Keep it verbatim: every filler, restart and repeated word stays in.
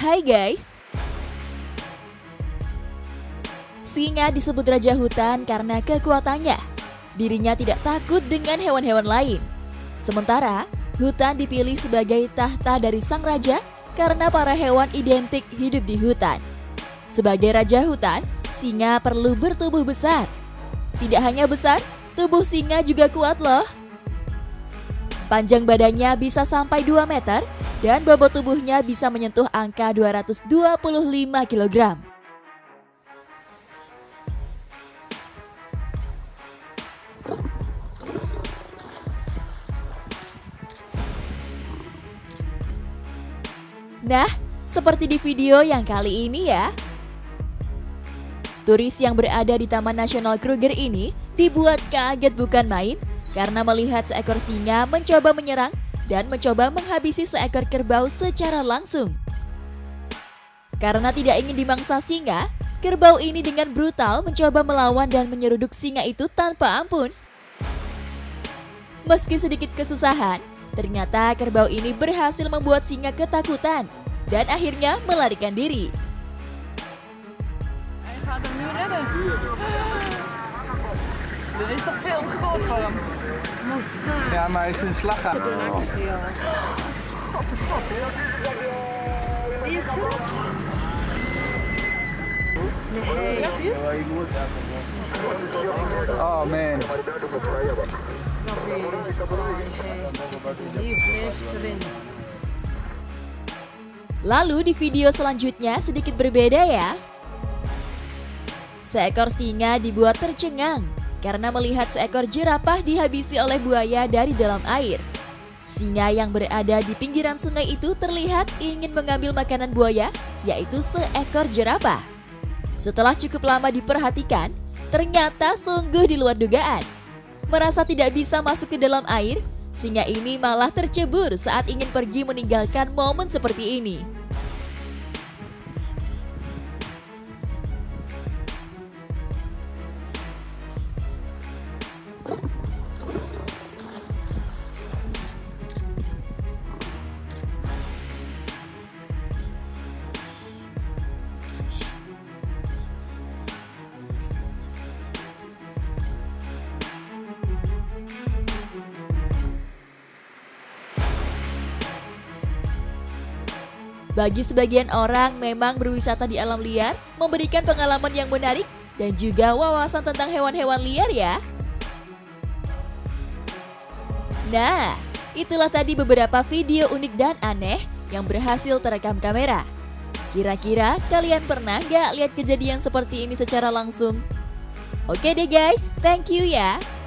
Hai guys. Singa disebut raja hutan karena kekuatannya. Dirinya tidak takut dengan hewan-hewan lain. Sementara, hutan dipilih sebagai tahta dari sang raja karena para hewan identik hidup di hutan. Sebagai raja hutan, singa perlu bertubuh besar. Tidak hanya besar, tubuh singa juga kuat loh. Panjang badannya bisa sampai dua meter dan bobot tubuhnya bisa menyentuh angka dua ratus dua puluh lima kilogram. Nah, seperti di video yang kali ini ya. Turis yang berada di Taman Nasional Kruger ini dibuat kaget bukan main karena melihat seekor singa mencoba menyerang dan mencoba menghabisi seekor kerbau secara langsung. Karena tidak ingin dimangsa singa, kerbau ini dengan brutal mencoba melawan dan menyeruduk singa itu tanpa ampun. Meski sedikit kesusahan, ternyata kerbau ini berhasil membuat singa ketakutan dan akhirnya melarikan diri. Er is toch veel te groot voor hem? Ja, maar hij is in slag gaan. God de god. Die is goed. Nee. Oh man. Die blijft erin. Lalu di video selanjutnya sedikit berbeda ya. Seekor singa dibuat tercengang karena melihat seekor jerapah dihabisi oleh buaya dari dalam air. Singa yang berada di pinggiran sungai itu terlihat ingin mengambil makanan buaya, yaitu seekor jerapah. Setelah cukup lama diperhatikan, ternyata sungguh di luar dugaan. Merasa tidak bisa masuk ke dalam air, singa ini malah tercebur saat ingin pergi meninggalkan momen seperti ini. Bagi sebagian orang, memang berwisata di alam liar memberikan pengalaman yang menarik dan juga wawasan tentang hewan-hewan liar ya. Nah, itulah tadi beberapa video unik dan aneh yang berhasil terekam kamera. Kira-kira kalian pernah gak lihat kejadian seperti ini secara langsung? Oke deh guys, thank you ya.